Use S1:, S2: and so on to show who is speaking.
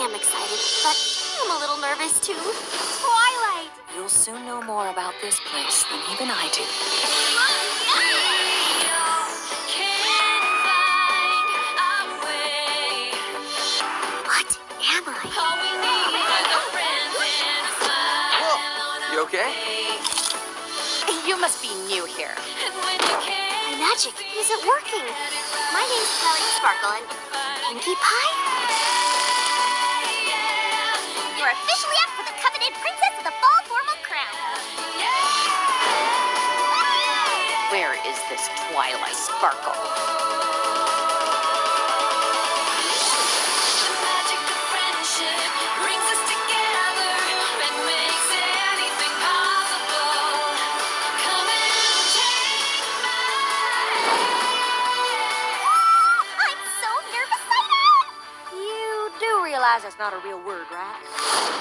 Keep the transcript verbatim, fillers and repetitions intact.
S1: am excited, but I'm a little nervous too. Twilight!
S2: You'll soon know more about this place than even I do.
S1: What am I?
S3: Whoa, you okay?
S2: You must be new here.
S1: My magic isn't working. My name's Kelly Sparkle and Pinkie Pie? You're officially up for the coveted Princess of the Fall formal crown.
S2: Where is this Twilight Sparkle?
S1: That's not a real word, right?